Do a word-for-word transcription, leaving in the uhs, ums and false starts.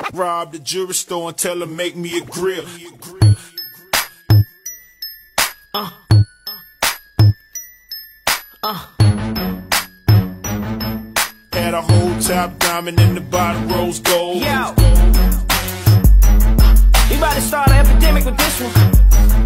Rob the jewelry store and tell her make me a grill. Uh. Uh. Had a whole top diamond in the bottom rose gold. Yo, we about to start an epidemic with this one.